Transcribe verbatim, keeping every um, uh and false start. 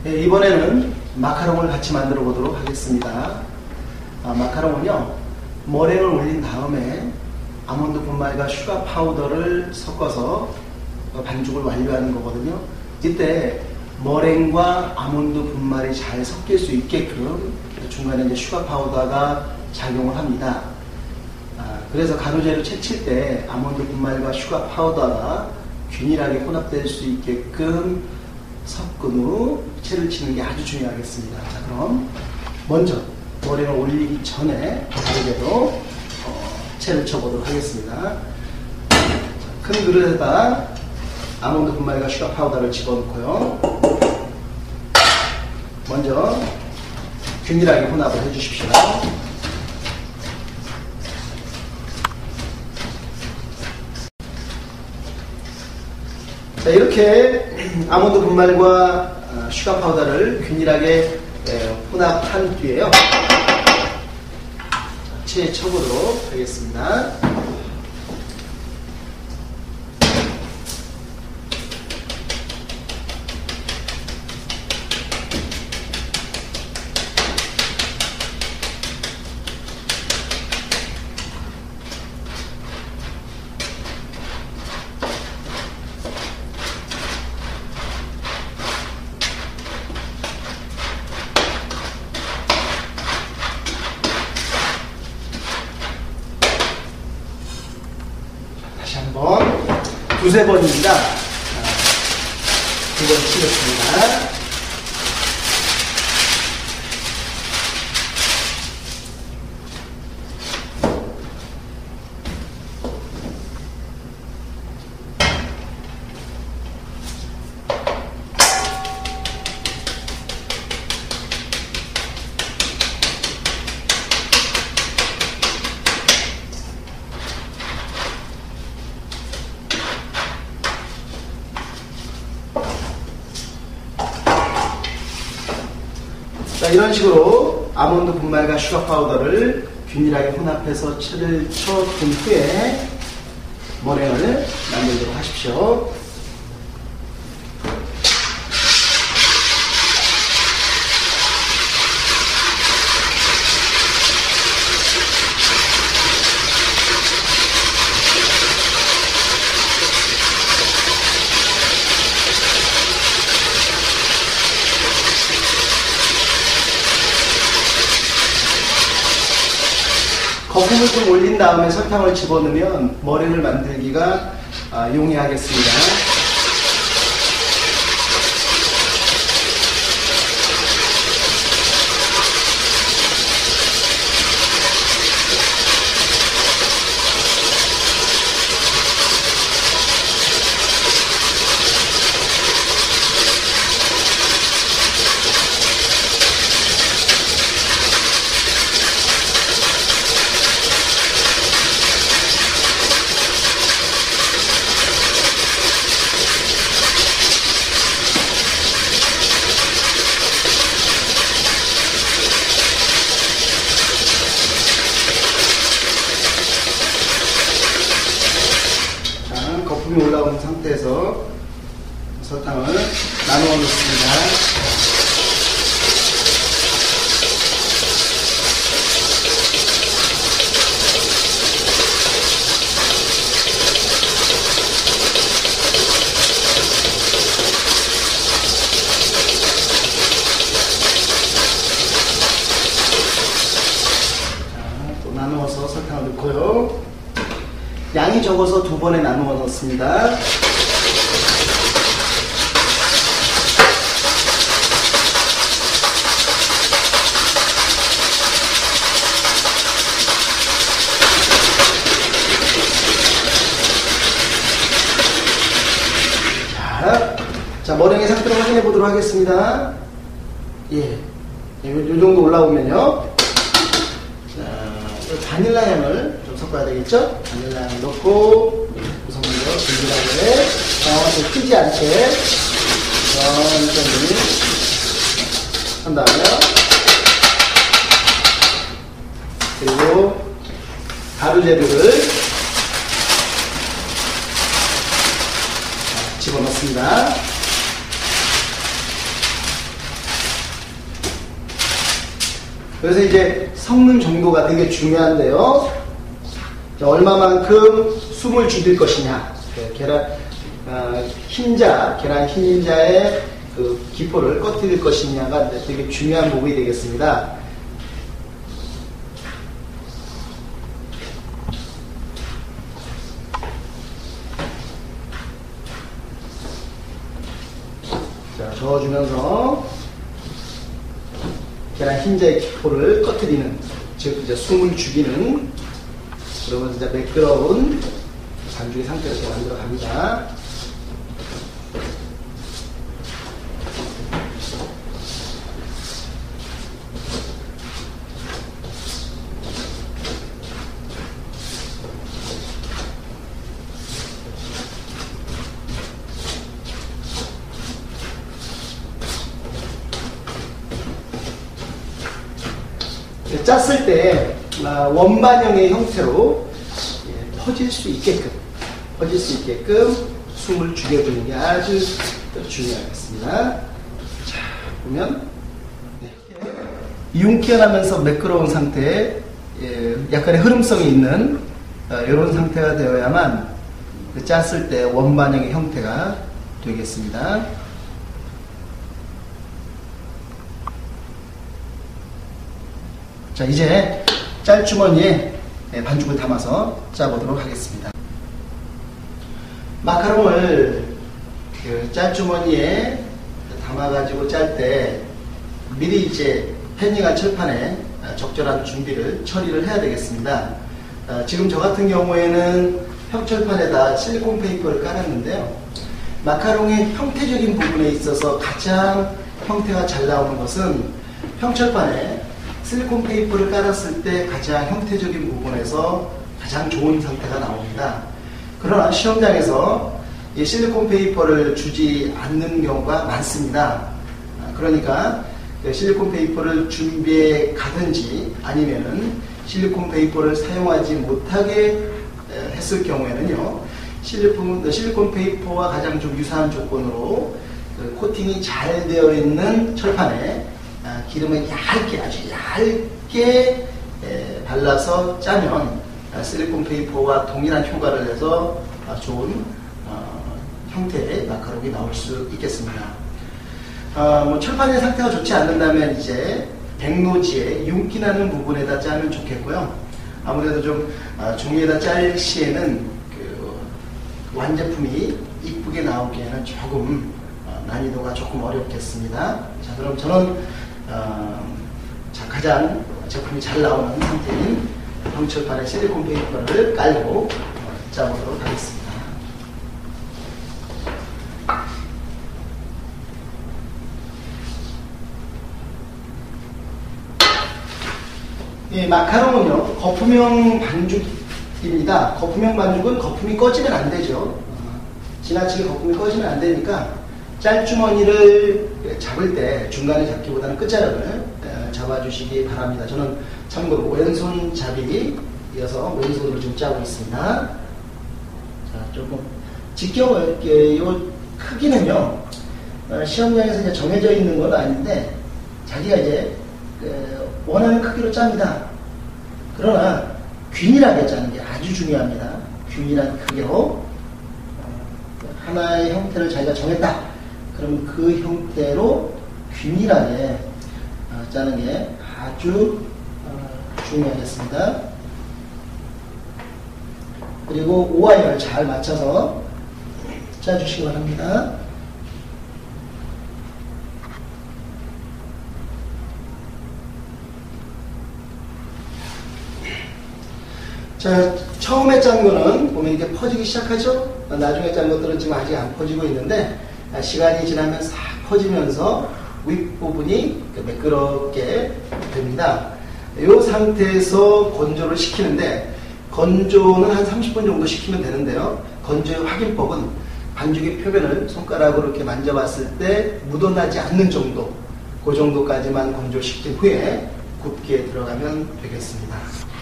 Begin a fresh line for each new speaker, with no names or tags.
네, 이번에는 마카롱을 같이 만들어 보도록 하겠습니다. 아, 마카롱은요, 머랭을 올린 다음에 아몬드 분말과 슈가 파우더를 섞어서 반죽을 완료하는 거거든요. 이때 머랭과 아몬드 분말이 잘 섞일 수 있게끔 중간에 이제 슈가 파우더가 작용을 합니다. 아, 그래서 가루재료 채칠 때 아몬드 분말과 슈가 파우더가 균일하게 혼합될 수 있게끔 섞은 후 채를 치는 게 아주 중요하겠습니다. 자, 그럼 먼저 머랭을 올리기 전에 가루재료 어, 채를 쳐보도록 하겠습니다. 자, 큰 그릇에다 아몬드 분말과 슈가 파우더를 집어넣고요. 먼저 균일하게 혼합을 해주십시오. 자, 이렇게 아몬드 분말과 슈가 파우더를 균일하게 혼합한 뒤에요, 채에 쳐보도록 하겠습니다. 다시 한번 두세 번입니다. 두 번 치겠습니다. 자, 이런 식으로 아몬드 분말과 슈가 파우더를 균일하게 혼합해서 채를 쳐둔 후에 머랭을 만들도록 하십시오. 거품을 좀 올린 다음에 설탕을 집어넣으면 머랭을 만들기가 아, 용이하겠습니다. 거품이 올라온 상태에서 설탕을 나누어 넣습니다. 자, 또 나누어서 설탕을 넣고요. 양이 적어서 두 번에 나누어 넣습니다. 자, 자 머랭의 상태를 확인해 보도록 하겠습니다. 예, 요, 요 정도 올라오면요. 자, 바닐라 향을 좀 섞어야 되겠죠? 바닐라 향을 넣고, 우선 먼저 균일하게, 어, 튀지 않게, 천천히 한 다음에, 그리고 가루 재료를 집어넣습니다. 그래서 이제 섞는 정도가 되게 중요한데요. 자, 얼마만큼 숨을 죽일 것이냐. 네, 계란, 어, 흰자, 계란 흰자의 그 기포를 꺼뜨릴 것이냐가 되게 중요한 부분이 되겠습니다. 자, 저어주면서 계란 흰자의 기포를 꺼뜨리는, 즉 이제 숨을 죽이는, 그러면 이제 매끄러운 반죽의 상태로 이렇게 만들어 갑니다. 짰을 때 원반형의 형태로 퍼질 수 있게끔 퍼질 수 있게끔 숨을 죽여주는 게 아주 중요하겠습니다. 자, 보면 네. 윤기나면서 매끄러운 상태에 약간의 흐름성이 있는 이런 상태가 되어야만 짰을 때 원반형의 형태가 되겠습니다. 자, 이제 짤주머니에 반죽을 담아서 짜보도록 하겠습니다. 마카롱을 그 짤주머니에 담아가지고 짤 때 미리 이제 패닝한 철판에 적절한 준비를 처리를 해야 되겠습니다. 지금 저 같은 경우에는 형철판에다 실리콘 페이퍼를 깔았는데요. 마카롱의 형태적인 부분에 있어서 가장 형태가 잘 나오는 것은 형철판에 실리콘 페이퍼를 깔았을 때 가장 형태적인 부분에서 가장 좋은 상태가 나옵니다. 그러나 시험장에서 이 실리콘 페이퍼를 주지 않는 경우가 많습니다. 그러니까 실리콘 페이퍼를 준비해 가든지 아니면은 실리콘 페이퍼를 사용하지 못하게 했을 경우에는요, 실리콘, 실리콘 페이퍼와 가장 좀 유사한 조건으로 코팅이 잘 되어 있는 철판에 기름을 얇게, 아주 얇게 발라서 짜면 실리콘 페이퍼와 동일한 효과를 내서 좋은 형태의 마카롱이 나올 수 있겠습니다. 어, 뭐 철판의 상태가 좋지 않는다면 이제 백노지에 윤기 나는 부분에다 짜면 좋겠고요. 아무래도 좀 어, 종이에다 짤 시에는 그 완제품이 이쁘게 나오기에는 조금 어, 난이도가 조금 어렵겠습니다. 자, 그럼 저는 어, 자, 가장 제품이 잘 나오는 상태인 형철판에 실리콘 페이퍼를 깔고 어, 짜보도록 하겠습니다. 이 마카롱은요, 거품형 반죽입니다. 거품형 반죽은 거품이 꺼지면 안 되죠. 어, 지나치게 거품이 꺼지면 안 되니까 짤주머니를 잡을 때 중간에 잡기보다는 끝자락을 잡아주시기 바랍니다. 저는 참고로 왼손 잡이여서 왼손으로 좀 짜고 있습니다. 자, 조금 지켜볼게요. 요 크기는요, 시험장에서 이제 정해져 있는 건 아닌데 자기가 이제 원하는 크기로 짭니다. 그러나 균일하게 짜는 게 아주 중요합니다. 균일한 크기로 하나의 형태를 자기가 정했다. 그럼 그 형태로 균일하게 짜는 게 아주 중요하겠습니다. 그리고 오아이를 잘 맞춰서 짜주시기 바랍니다. 자, 처음에 짠 거는 보면 이렇게 퍼지기 시작하죠? 나중에 짠 것들은 지금 아직 안 퍼지고 있는데, 시간이 지나면 싹 퍼지면서 윗부분이 매끄럽게 됩니다. 이 상태에서 건조를 시키는데, 건조는 한 삼십 분 정도 시키면 되는데요. 건조의 확인법은 반죽의 표면을 손가락으로 이렇게 만져봤을 때 묻어나지 않는 정도, 그 정도까지만 건조시킨 후에 굽기에 들어가면 되겠습니다.